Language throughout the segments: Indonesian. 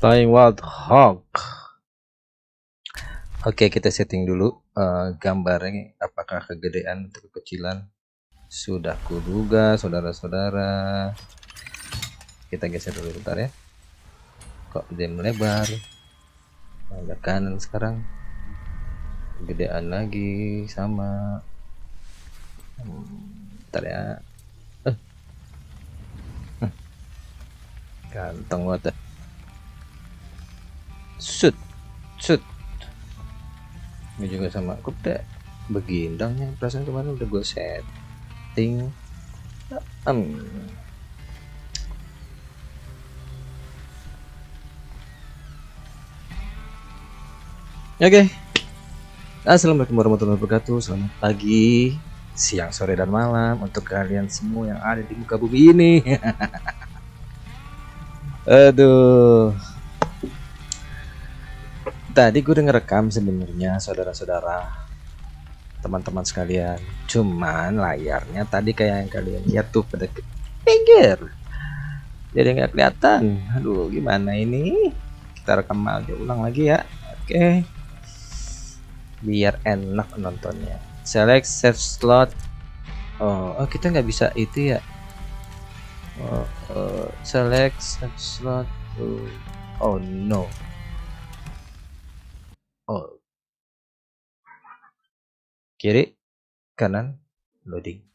Flying Wild Hog. Oke, kita setting dulu gambarnya apakah kegedean atau kekecilan. Sudah kuduga, saudara-saudara. Kita geser dulu bentar ya. Kok dia melebar? Ada kanan sekarang. Kegedean lagi sama. Bentar ya. Ganteng banget. Shoot. Ini juga sama. Kok udah begindangnya, perasaan kemarin udah gue setting. Oke. Assalamualaikum warahmatullahi wabarakatuh. Selamat pagi, siang, sore, dan malam untuk kalian semua yang ada di muka bumi ini. Aduh. Tadi gue udah ngerekam sebenarnya, saudara-saudara, teman-teman sekalian. Cuman layarnya tadi kayak yang kalian lihat tuh pada pinggir, jadi nggak kelihatan. Aduh, gimana ini? Kita rekam aja ulang lagi ya. Oke. Biar enak nontonnya. Select save slot. Oh, kita nggak bisa itu ya. Select save slot. Oh no. Oh, kiri, kanan, loading.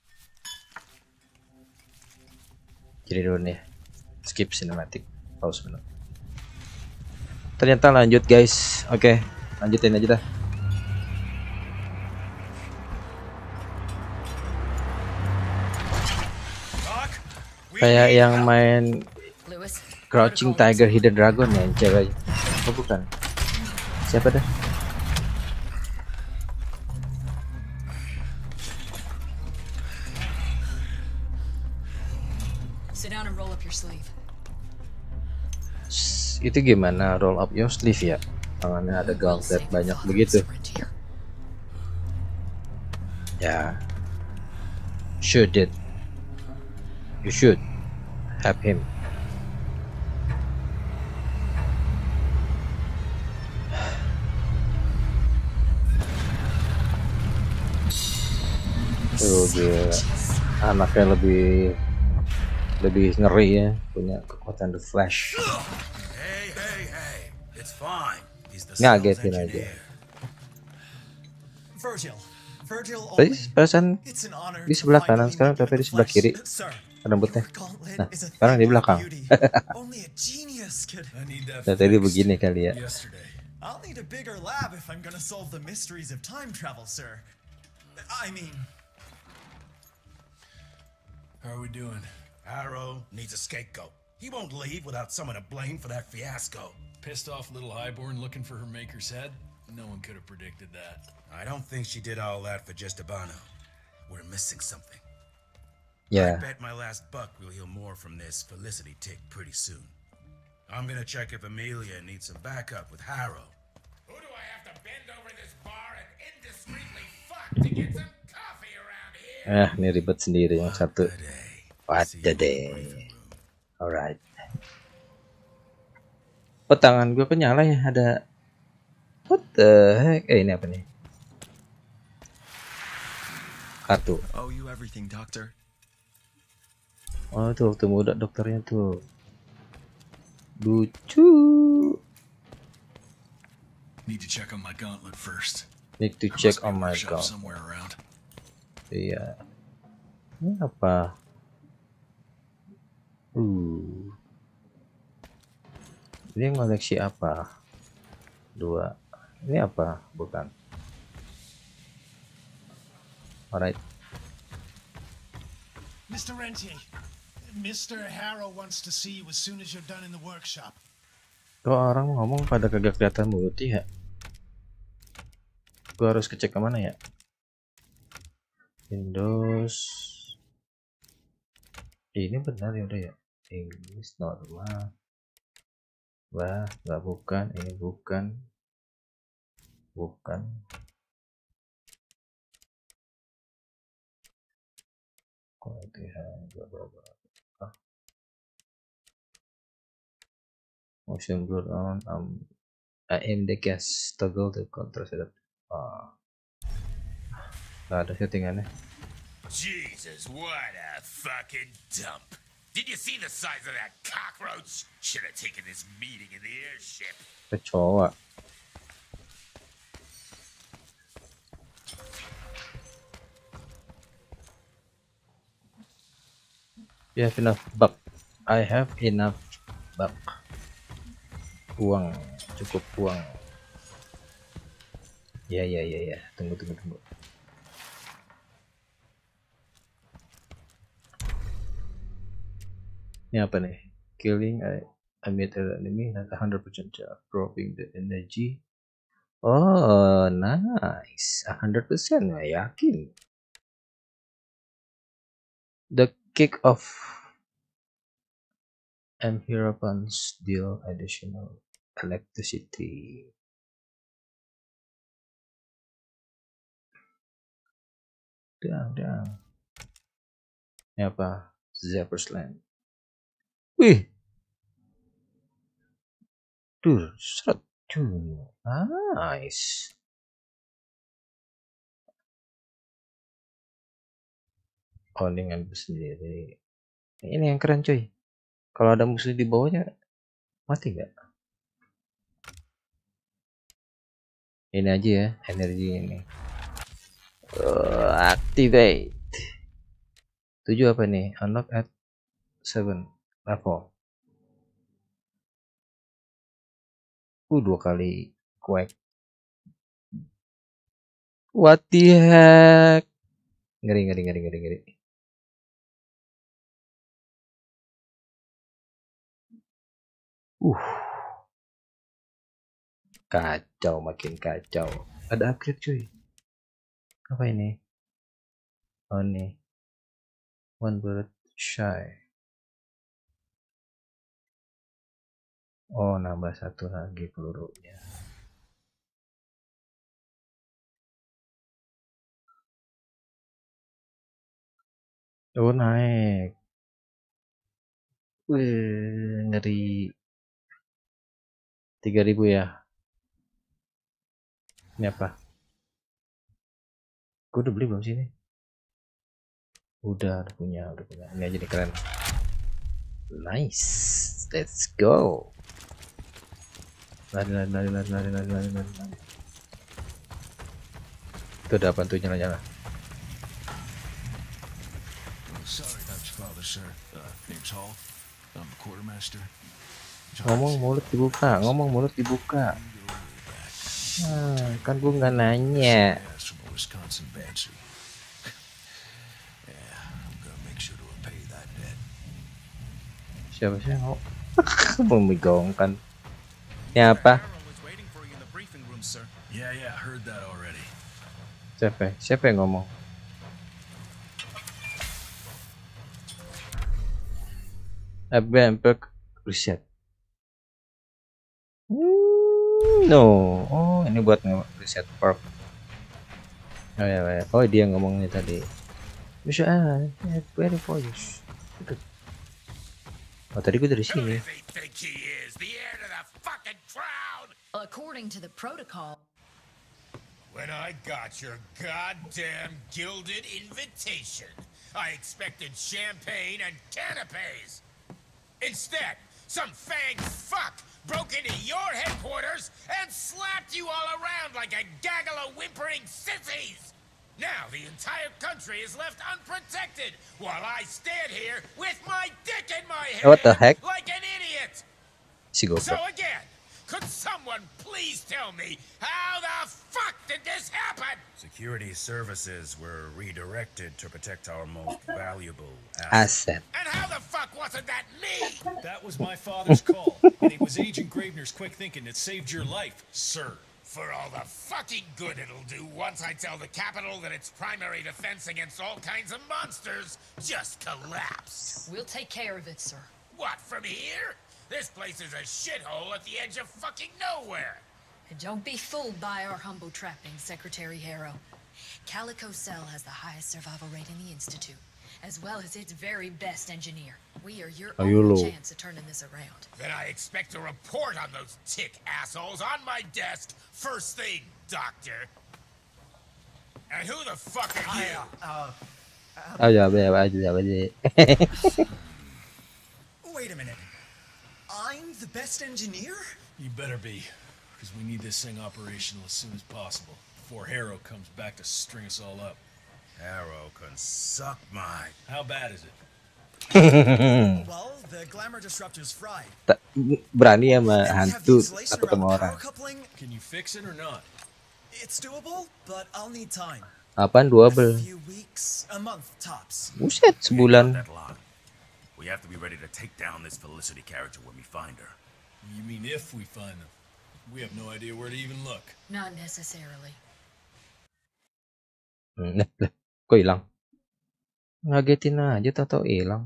Kiri dulu nih. Skip cinematic. Pause dulu. Ternyata lanjut guys. Oke, lanjutin aja dah. Kayak yang main Crouching Tiger Hidden Dragon ya, cewek. Oh bukan. Siapa dah? Itu gimana roll up your sleeve ya? Tangannya ada gauntlet banyak begitu. Ya. Should it. You should have him. Gila. Anaknya lebih ngeri ya, punya kekuatan The Flash. Ngagetin aja. Tadi perasaan di sebelah kanan, sekarang tapi di sebelah kiri rambutnya. Nah, sekarang di belakang. Nah, tadi begini kali ya. I'll need a bigger lab if I'm gonna solve the mysteries of time travel, sir. I mean... How are we doing? Harrow needs a scapegoat. He won't leave without someone to blame for that fiasco. Pissed off little Highborn looking for her maker's head? No one could have predicted that. I don't think she did all that for just Abano. We're missing something. Yeah. I bet my last buck will heal more from this Felicity tick pretty soon. I'm gonna check if Amelia needs some backup with Harrow. Who do I have to bend over this bar and indiscreetly fuck to get some coffee around here? Ini ribet sendiri yang satu. What the day. Alright. Oh, tangan gue kok nyala ya, ada what the heck? Ini apa nih? Kartu. Oh, you everything, doctor. Oh, tuh waktu muda dokternya tuh. Lucu. Need to check on my gauntlet first. Need to check on my gauntlet. Somewhere around. Iya. Ini apa? Ini koleksi apa? 2. Ini apa? Bukan. Alright. Mr. Rentier, Mr. Harrow wants to see you as soon as you're done in the workshop. Kok orang ngomong pada kagak kelihatan mulutnya ya? Gua harus kecek kemana ya? Windows. Ini benar ya udah ya. English normal. Wah, nggak bukan. Ini bukan. motion blur on aim the gas toggle to control setup. Nggak ada settingannya. Jesus, what a fucking dump. Did you see the size of that cockroach? Should have taken this meeting in the airship. Kecoa. You have enough buck. I have enough buck. Uang, cukup uang. Ya. Tunggu. Ini apa nih? Killing a meter enemy has 100% chance dropping the energy. Oh, nice. 100%, yakin. The kick of Hierophants deal additional electricity. Dang. Ini apa? Zephyr's Land. Wih. Tuh, seret. Nice. Oh, ini ngambil sendiri. Ini yang keren cuy. Kalau ada musuh di bawahnya, mati nggak? Ini aja ya, energi ini. Activate. 7 apa nih? Unlock at 7 level. 2 kali quake. What the heck? Ngeri. Kacau, makin kacau. Ada upgrade cuy. Apa ini? Oh nih. One bullet shy. Oh, nambah 1 lagi pelurunya. Oh, naik. Wih, ngeri. 3.000 ya. Ini apa? Gue udah beli belum sih ini? Udah punya. Ini aja nih keren. Nice. Let's go. Lari. Itu ada apa tuh nyala-nyala? Sorry about your father, sir. Name's Hall. I'm the quartermaster. Ngomong mulut dibuka. Kan gue nggak nanya. Wisconsin Banshee. Yeah, I'm gonna make sure to repay that debt. Siapa sih yang mau memegangkan? Ini apa? Yeah, heard that already. Siapa yang ngomong? Abang reset. No. Oh, ini buat reset perk. Oh ya. Oh, dia ngomongnya tadi. Bisa very voice. Oh, tadi gue dari sini. According to the protocol. When I got your goddamn gilded invitation, I expected champagne and canapes. Instead, some fanged fuck broke into your headquarters and slapped you all around like a gaggle of whimpering sissies. Now the entire country is left unprotected while I stand here with my dick in my head. What the heck? Like an idiot. So again, could someone please tell me how the fuck did this happen? Security services were redirected to protect our most valuable asset. And how the fuck wasn't that me? That was my father's call, and it was Agent Gravener's quick thinking that saved your life, sir. For all the fucking good it'll do once I tell the Capitol that its primary defense against all kinds of monsters just collapsed. We'll take care of it, sir. What, from here? This place is a shithole at the edge of fucking nowhere. And don't be fooled by our humble trappings, Secretary Harrow. Calico Cell has the highest survival rate in the Institute. as well as its very best engineer. We are your Ayo lo. only chance of turning this around. Then I expect a report on those tick assholes on my desk first thing, Doctor. And who the fuck are you? Wait a minute. I'm the best engineer? You better be, because we need this thing operational as soon as possible, before Harrow comes back to string us all up. Harrow can suck my... How bad is it? Well, the glamour disruptor's fried. Berani sama And we have hantu these laser takut sama orang. power coupling. Can you fix it or not? It's doable, but I'll need time. Apaan A double? few weeks, a month tops. Buset, sebulan. That long. We have to be ready to take down this Felicity character when we find her. You mean if we find them? We have no idea where to even look. Not necessarily. Kok hilang? Ngagetin aja tato hilang.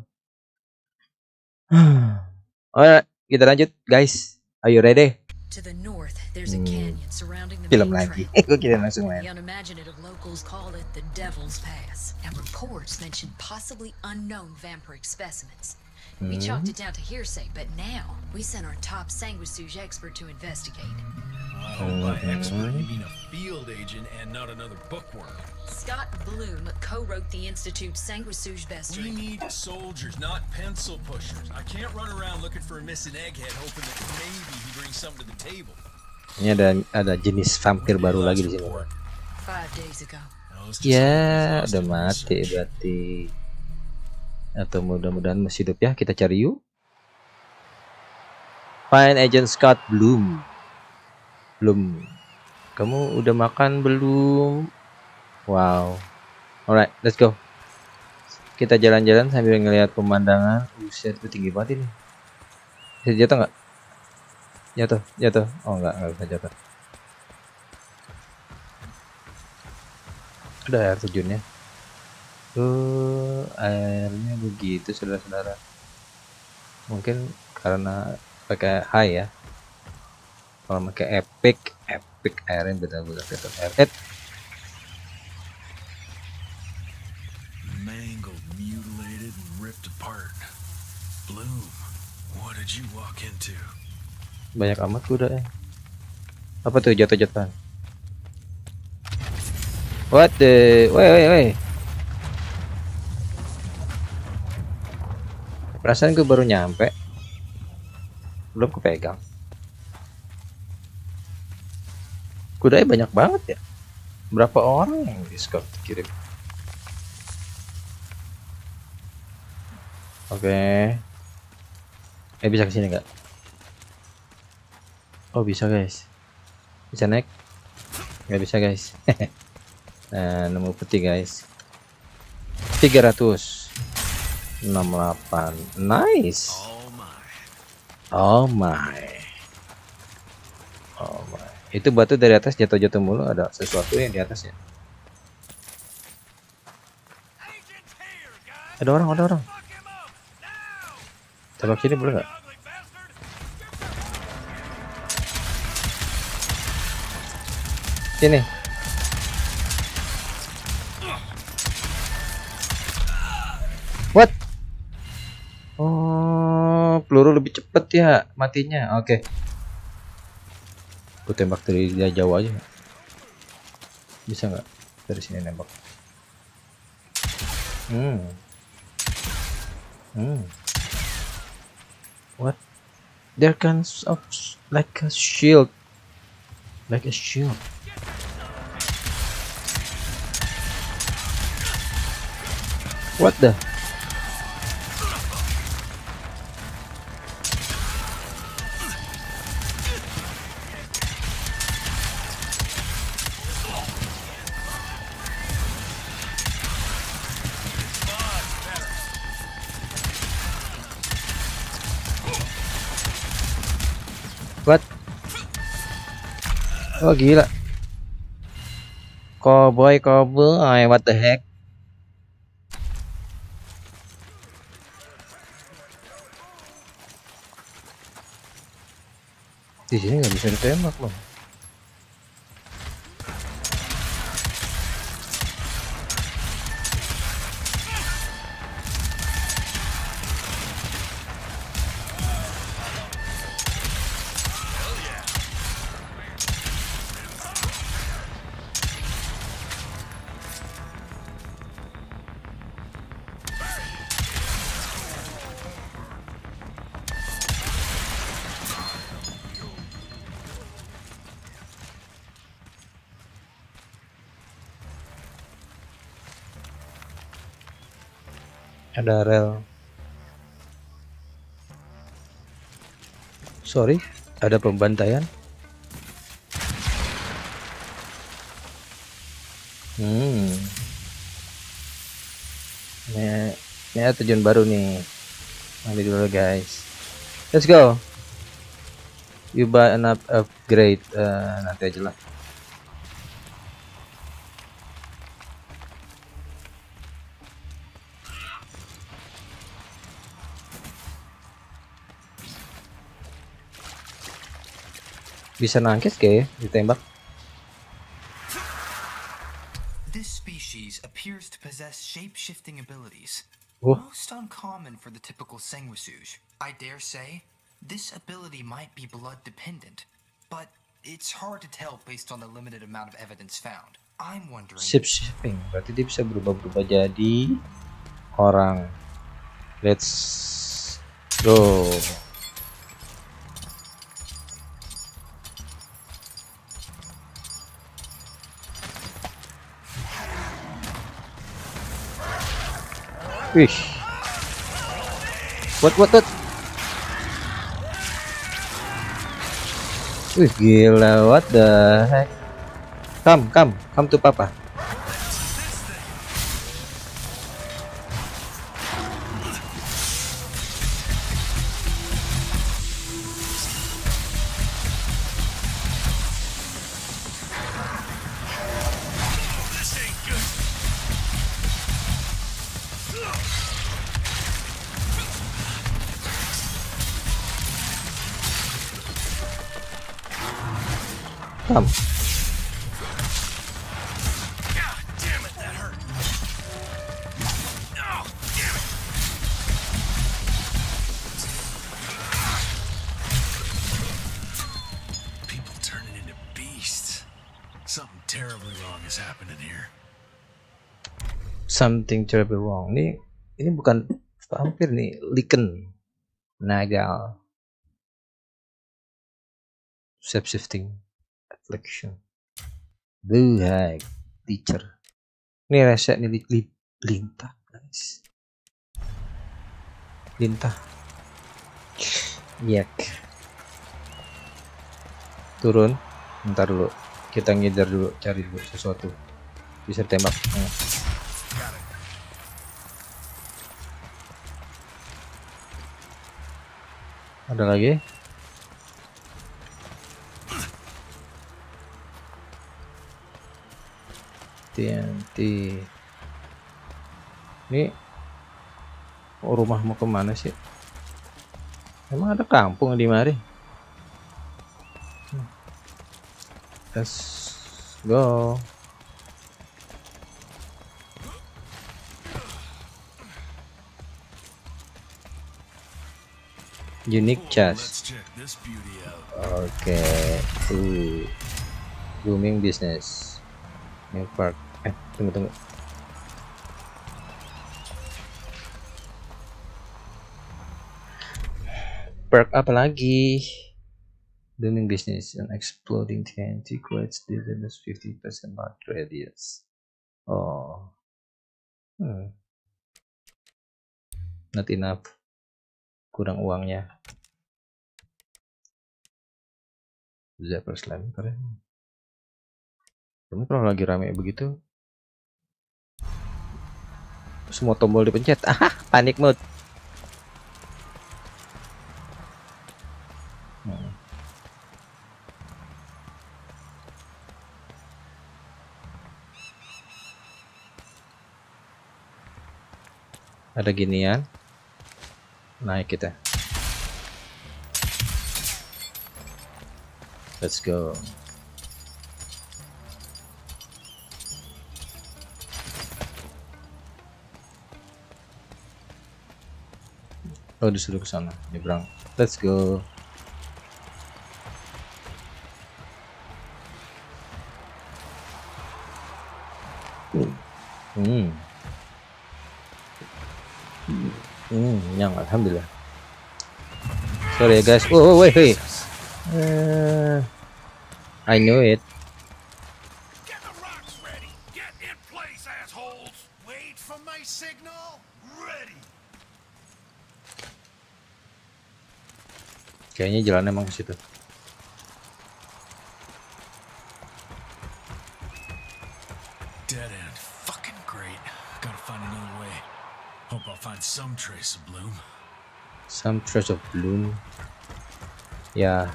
Alright, kita lanjut guys. Are you ready? To the north, there's a canyon surrounding the Film main lagi. trail. Gue kira langsung The main. unimaginative locals call it the Devil's Pass, and reports mention possibly unknown vampiric specimens. We chalked it down to hearsay, but now we sent our top sanguisuge expert to investigate. I hope by expert you mean a field agent and not another bookworm. Scott Bloom co-wrote the Institute's sanguisuge We bestiary. need soldiers, not pencil pushers. I can't run around looking for a missing egghead hoping that maybe he brings something to the table. Ini ada jenis vampir baru lagi di sini. 5 days ago. Now, let's just Ya, hope he's udah lost in mati research. berarti. Atau mudah-mudahan masih hidup ya. Kita cari yuk. Find Agent Scott Bloom. Belum. Kamu udah makan belum? Wow. Alright, let's go. Kita jalan-jalan sambil ngelihat pemandangan. Buset, itu tinggi banget ini. Bisa jatuh nggak? Jatuh. Oh nggak bisa jatuh. Ada air terjunnya. Airnya begitu saudara-saudara. Mungkin karena pakai high ya. Kalau pakai epic airnya beda-beda air. Mangled, mutilated, and ripped apart. Bloom, what did you walk into? Banyak amat kuda ya. Apa tuh jatuh-jatuhan? What the? Woi. Perasaan gue baru nyampe. Belum kepegang. Kudanya banyak banget ya. Berapa orang yang di Scott kirim? Oke. Bisa kesini nggak? Oh bisa guys. Bisa naik? Nggak bisa guys. Nah, nemu peti guys. 368. Nice. Oh my. Itu batu dari atas jatuh-jatuh mulu, ada sesuatu yang di atasnya. Ada orang. Tembak sini boleh nggak? Sini. What? Oh, peluru lebih cepet ya matinya. Oke. Gue tembak dari jauh aja. Bisa nggak dari sini nembak? What? There comes up like a shield. Like a shield. What the? What? Oh gila. Cowboy, what the heck? Di sini nggak bisa ditembak loh. Ada rel. Sorry, ada pembantaian. Ini ada tujuan baru nih. Mandi dulu guys. Let's go. You buy an upgrade. Nanti aja lah. Bisa nangkis kayak ditembak. This species appears to possess shape-shifting abilities, Oh. most uncommon for the typical sanguisuge. I dare say, this ability might be blood-dependent, but it's hard to tell based on the limited amount of evidence found. I'm wondering... Shape shifting, berarti dia bisa berubah-berubah jadi orang. Let's go. Wih. What? Wih, gila, what the heck. Come to papa. Come. People turning into beasts. Something terribly wrong is happening here. Something terribly wrong. Ini bukan vampir nih, lichen, nagal, shape shifting, affliction, buhay, teacher. Ini reset nih lintah, guys. Lintah. Yak. Turun. Bentar dulu. Kita ngejar dulu, cari dulu sesuatu. Bisa tembak. Ada lagi? TNT. Ini rumah mau kemana sih? Emang ada kampung di mari? Let's go. Unique chest. Check this beauty out. Oke. Booming business. New park. Tunggu. Perk apa lagi? Booming business and exploding TNT creates distance 50% mark radius. Oh. Not enough. Kurang uangnya. Zapper slime keren. Kamu kalau lagi rame begitu, semua tombol dipencet. Panik mode. Ada ginian. Naik kita. Let's go. Oh, disuruh ke sana, nyebrang. Let's go. Yang alhamdulillah. Sorry ya guys. Oh wait. I knew it. Get the rocks ready. Get in place, assholes. Wait for my signal. Ready. Kayaknya jalan emang ke situ. Dead end. Fucking great. Gotta find another way. Hope I'll find some trace of Bloom. Some trace of Bloom. Ya.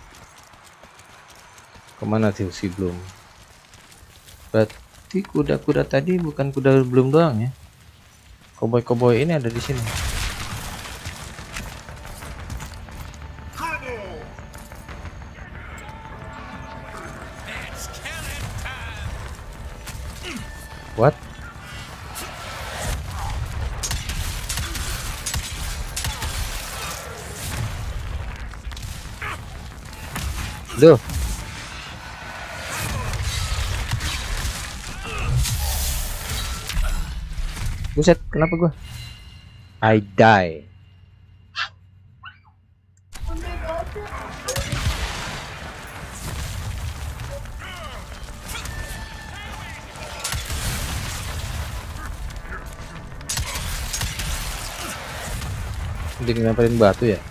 Kemana tuh si Bloom? Berarti kuda-kuda tadi bukan kuda Bloom doang ya? Koboi-koboi ini ada di sini. What? Duh. Buset, kenapa gua? I die. Dia ngelemparin batu ya?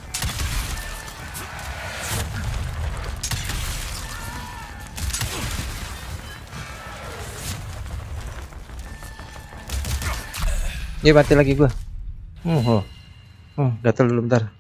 Ya mati lagi gua. Gatel dulu bentar.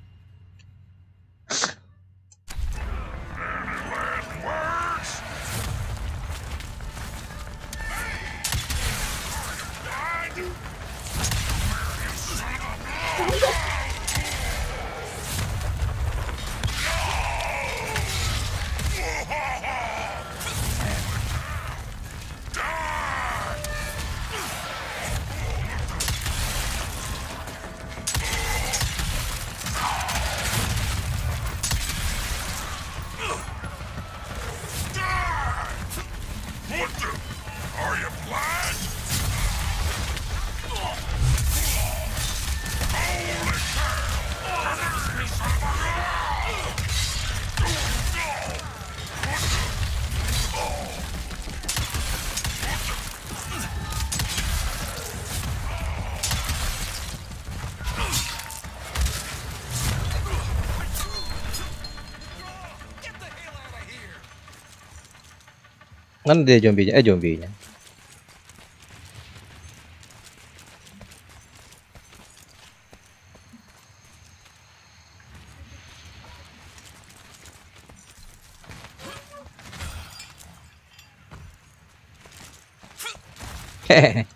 Mana dia zombinya? Zombinya. Hehehe.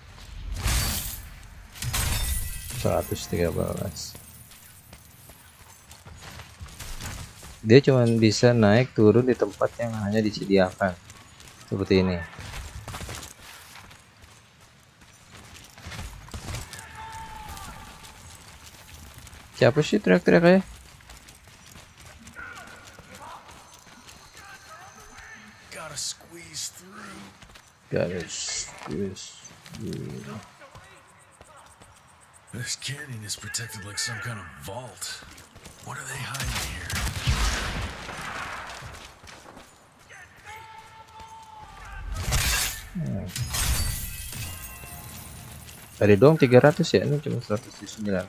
113. Dia cuma bisa naik turun di tempat yang hanya disediakan. Seperti ini. Siapa sih teriak-teriak aja? Gotta squeeze through. Guys. This canyon is protected like some kind of vault. What are they hiding here? Tadi doang 300 ya, ini cuma 109.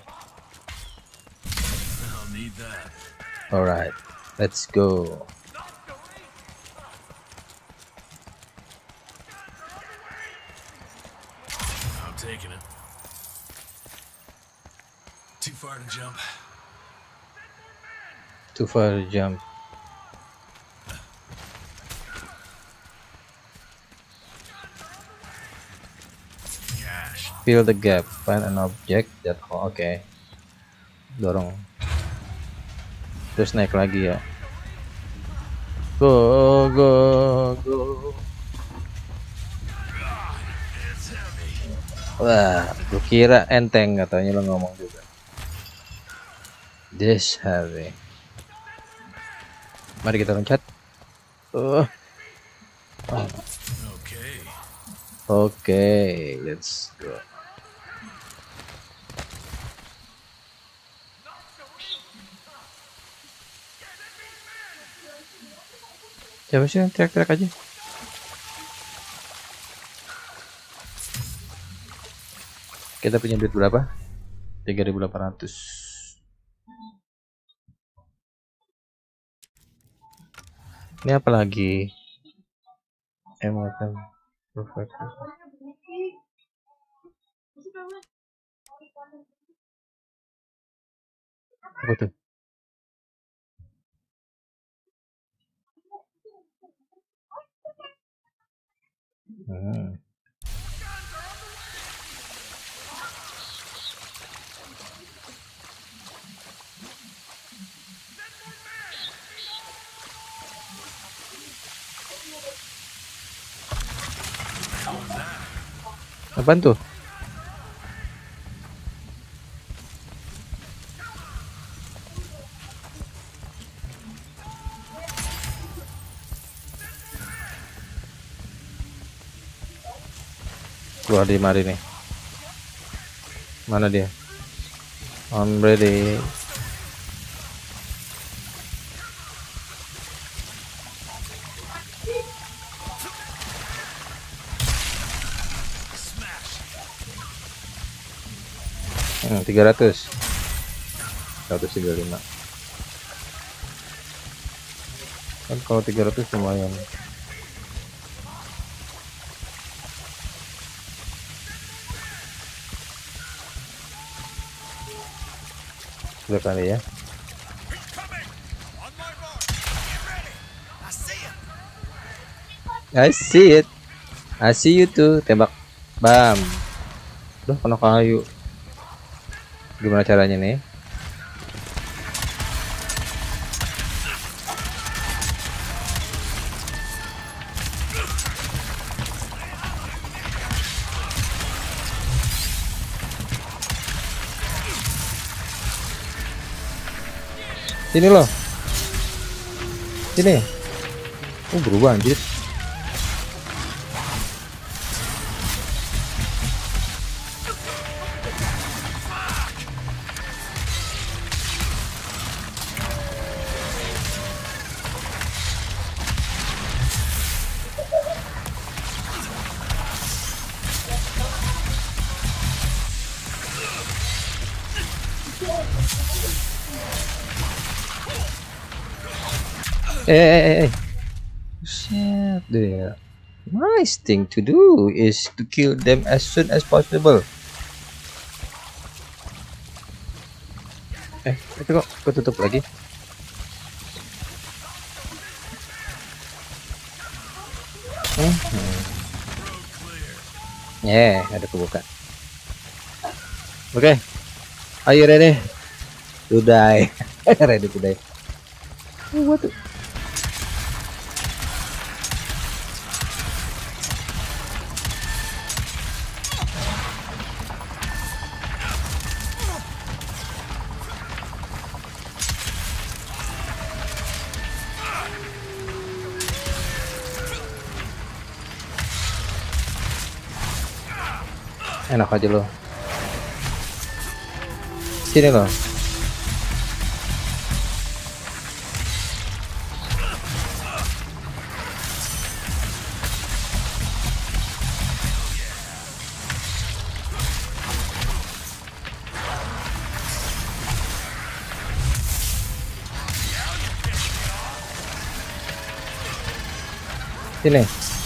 I'll need that. Alright, let's go. I'm taking it. Too far to jump. Too far to jump. Fill the gap. Find an object that oke. Dorong. Terus naik lagi ya. Go. Wah, lu kira enteng katanya lo ngomong juga. This heavy. Mari kita loncat. Oke, let's go. Siapa sih yang teriak-teriak aja? Kita punya duit berapa? 3.800. Ini apa lagi? Emotem. Apa tuh? Apaan tuh? Keluar di mari nih. Mana dia? I'm ready. Hmm, 300. 135. Kan kalau 300 lumayan. Udah kali ya. I see it. I see you too. Tembak. Bam. Udah kena kayu. Gimana caranya nih? Sini loh. Sini. Oh, berubah anjir. Shit, the nice thing to do is to kill them as soon as possible. Itu kok ketutup lagi? Ada kebuka. Oke. Are you ready to die? Ready to die. What? Enak aja lo. Sini lo. Sini.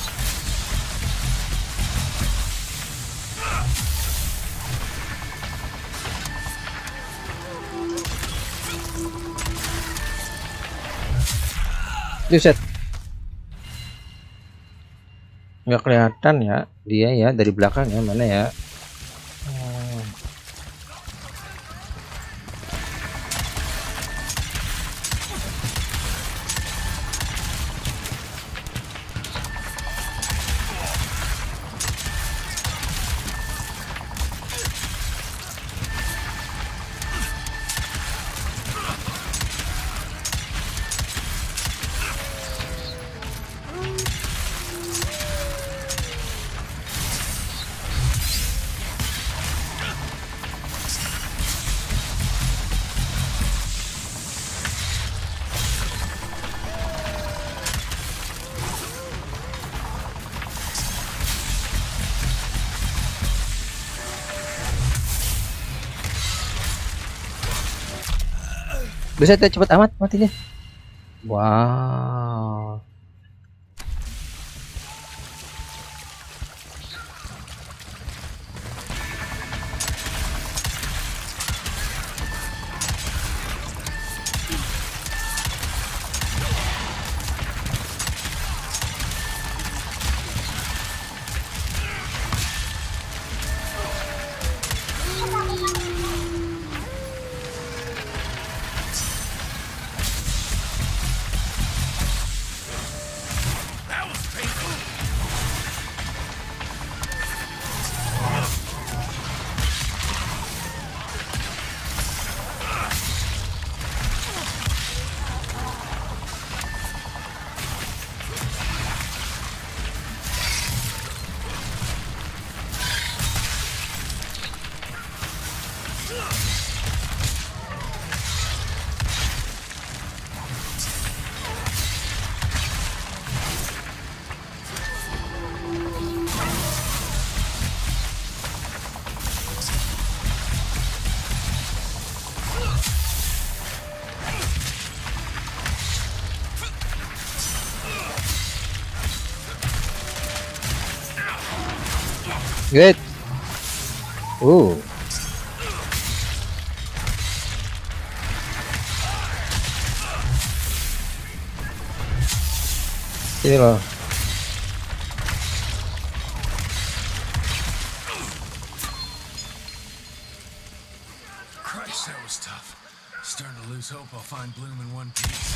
Buset. Nggak kelihatan ya dia ya dari belakang ya, mana ya? Buset, cepet amat matinya. Wow. Good. Ini loh. Christ, that was tough. Starting to lose hope I'll find Bloom in one piece.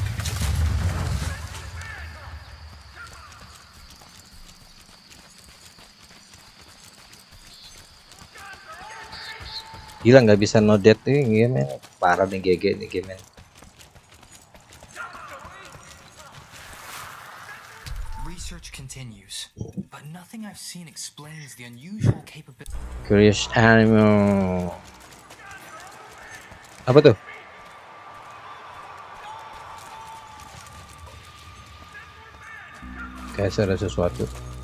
Gila nggak bisa no death nih game, parah nih GG nih game. Research continues, but nothing I've seen explains the unusual capability. Curious animal. Apa tuh? Kayak ada sesuatu.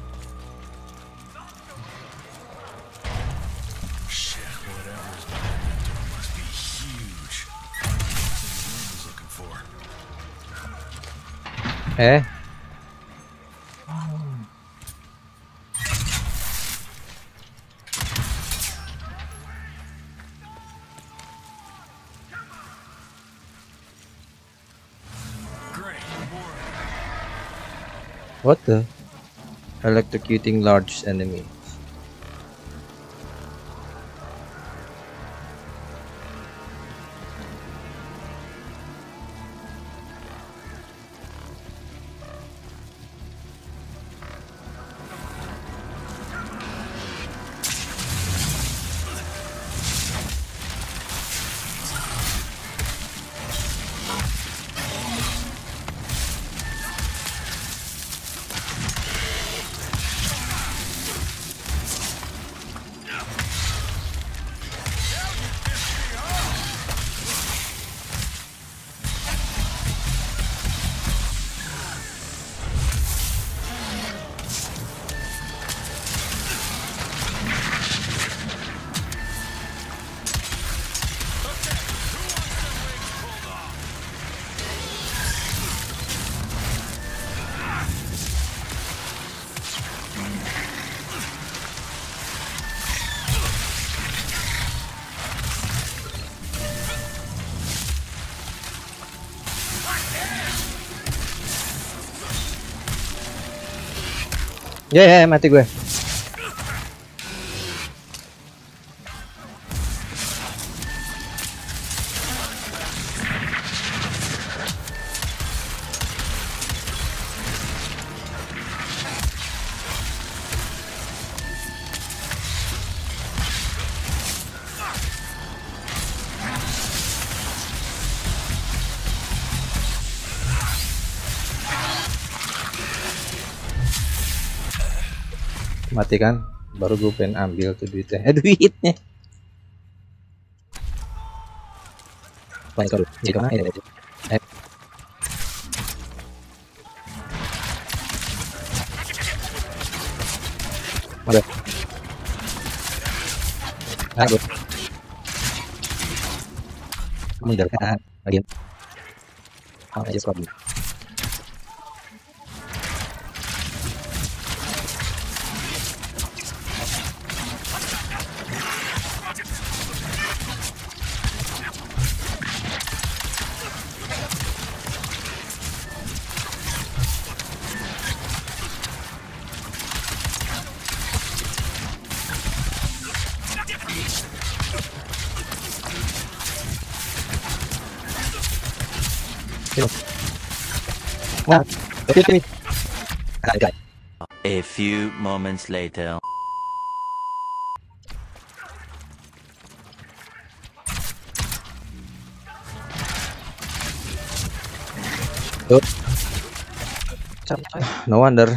What the? Electrocuting large enemy. Ya, mati gue. Mati kan, baru gue pengen ambil tuh duitnya. Duitnya. Major problem. Wah, ini. A few moments later. No wonder.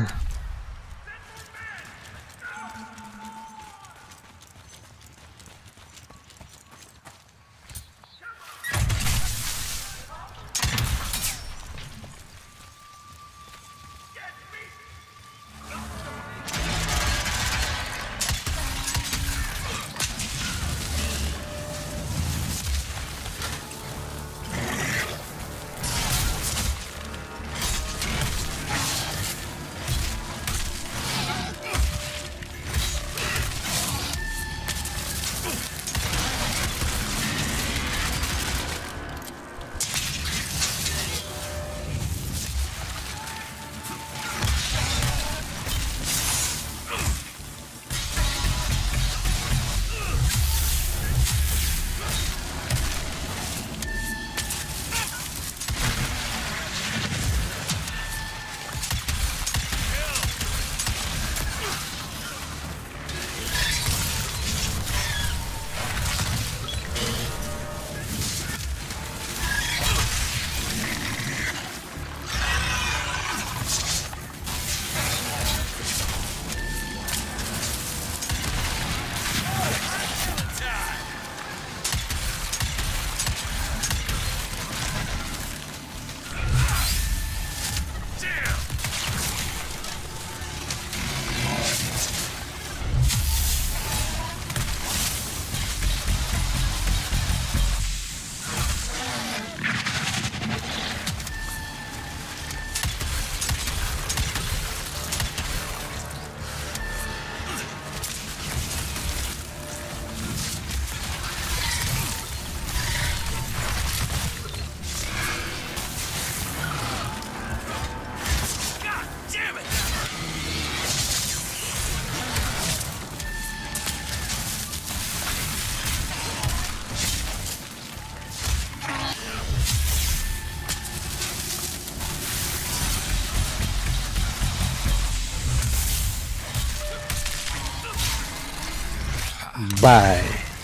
Bye.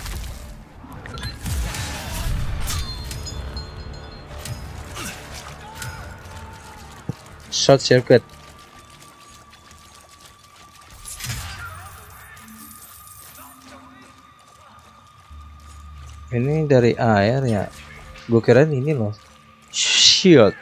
Short circuit. Ini dari air ya. Gue kirain ini loh. Shield.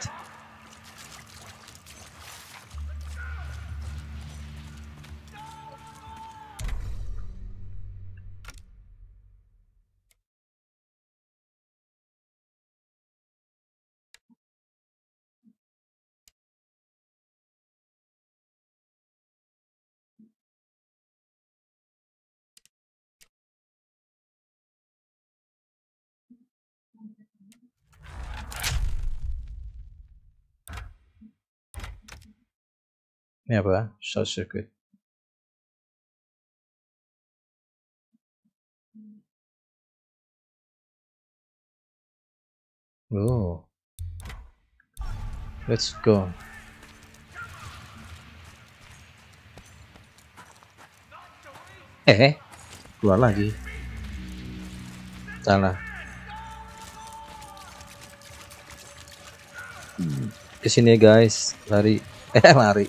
Ini apa? Short circuit. Oh. Let's go. Keluar lagi. Salah. Kesini guys, lari. Lari.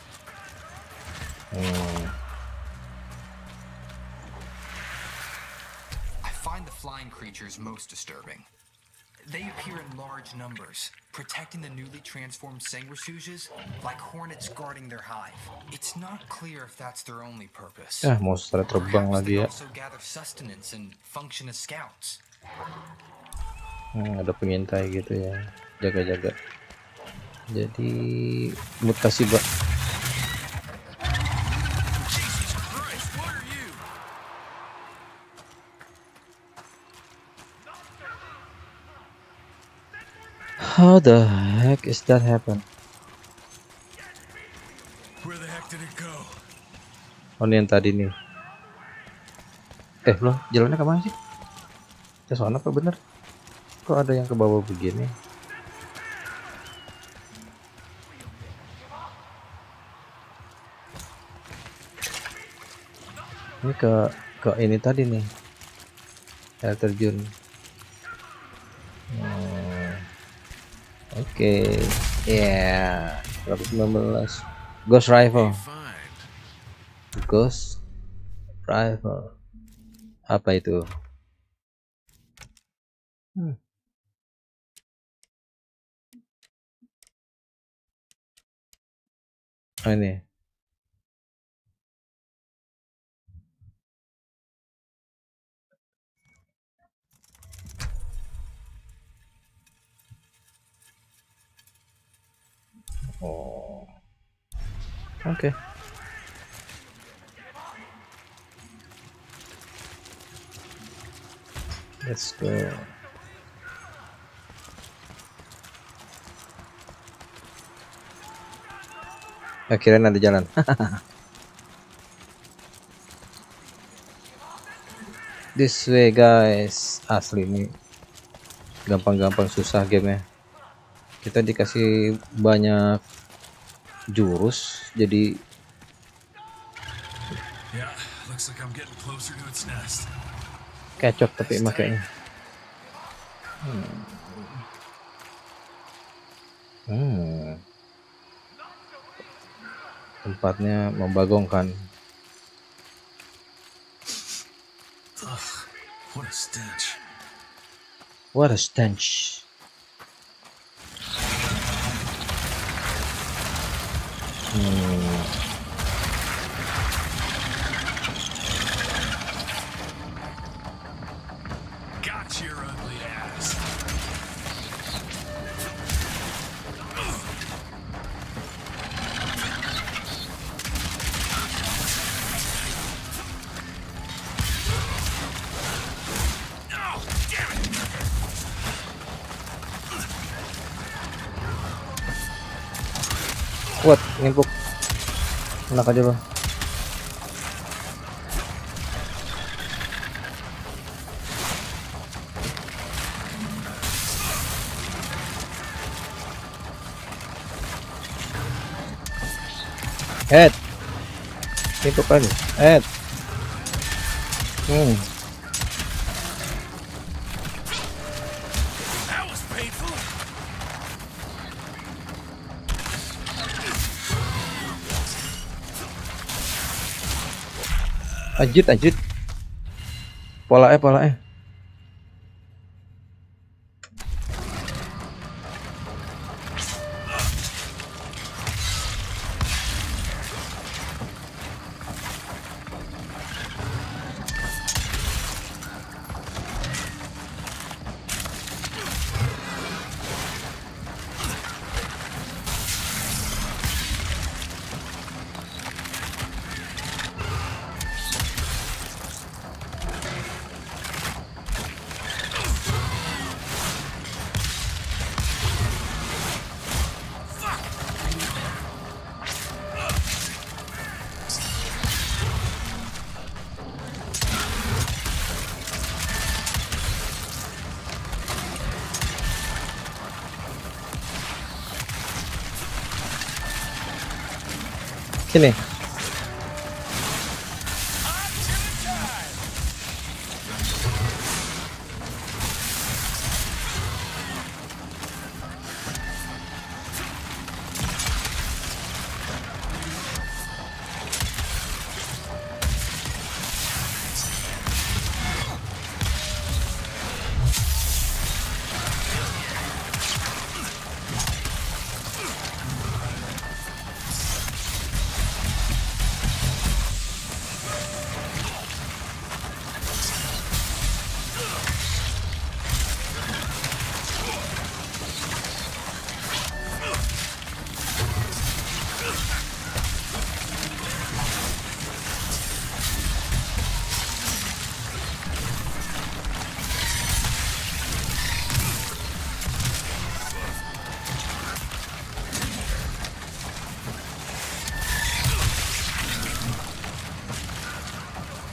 I find the flying creatures most disturbing. They appear in large numbers, protecting the newly transformed sanguisuges like hornets guarding their hive. It's not clear if that's their only purpose. Monster terbang Perhaps lagi they ya. also gather sustenance and function as scouts. Ada pengintai gitu ya, jaga-jaga. Jadi mutasi How the heck is that happen? Where the heck did it go? Oh, ini yang tadi nih. Loh, jalannya kemana sih? Ke sana apa bener? Kok ada yang ke bawah begini? Ini ke ini tadi nih. Air terjun. Oke. Ya, 119. Ghost rifle. Ghost rifle. Apa itu? Oh, ini. Oh. Oke. Let's go. Akhirnya ada jalan. This way guys. Asli nih gampang-gampang susah gamenya. Kita dikasih banyak jurus, jadi Yeah, looks like I'm getting closer to its nest. kecok tapi makanya. Tempatnya membagongkan. Ugh, what a stench. What a stench. Got your ugly ass. Oh, damn it. Kuat, ngimpuk. Enak aja loh. Head. Ngimpuk lagi. Head. That was painful. Anjir. Pola. Sini.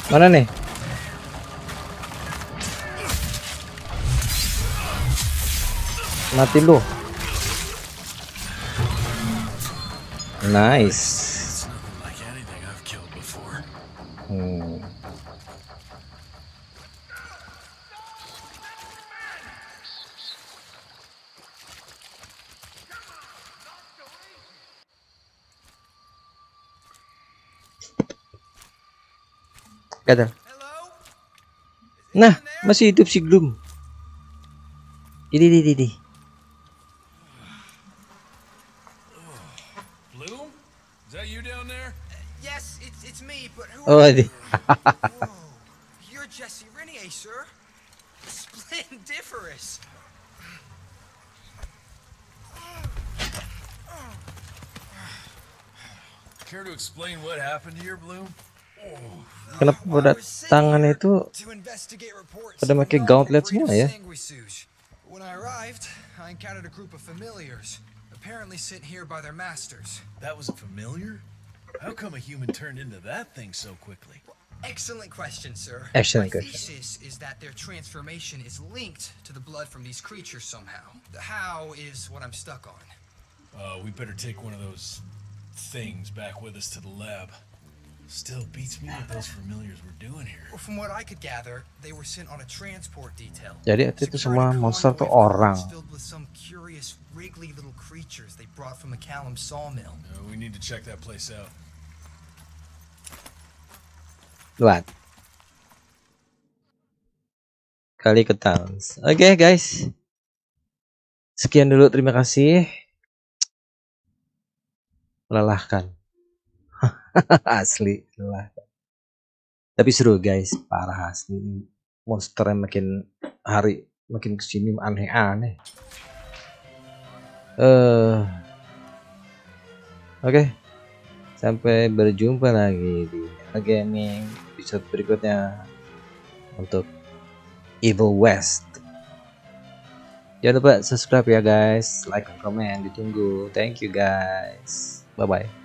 Mana nih? Mati lu. Nice. It's nothing like anything I've killed before. Kata. Nah, masih hidup si Gloom. Ini. Bloom? Is that you down there? Yes, it's me, but who Oh, ini. Whoa. You're Jesse Renier, sir. Splendiferous. Care to explain what happened to your Bloom? Kenapa pada tangannya itu To investigate reports pada of a pakai novel gauntlet breed of semua ya? sanguisuge. When I arrived, I encountered a group of familiars, apparently sent here by their masters. That was a familiar? How come a human turned into that thing so quickly? Excellent question, sir. Excellent My question. thesis is that their transformation is linked to the blood from these creatures somehow. The how is what I'm stuck on. We better take one of those things back with us to the lab. Still beats me what those familiars were doing here. Well, from what I could gather, they were sent on a transport detail. Jadi itu semua monster tuh orang. Filled with some curious, wriggly little creatures they brought from McCallum sawmill. We need to check that place out. What? Kali ke Towns. Oke, guys. Sekian dulu, terima kasih. Melelahkan. Asli melelahkan. Tapi seru guys, parah asli. Monsternya makin hari makin kesini aneh-aneh. Oke. Sampai berjumpa lagi di gaming episode berikutnya untuk Evil West. Jangan lupa subscribe ya guys, like, comment, ditunggu. Thank you guys. Bye bye.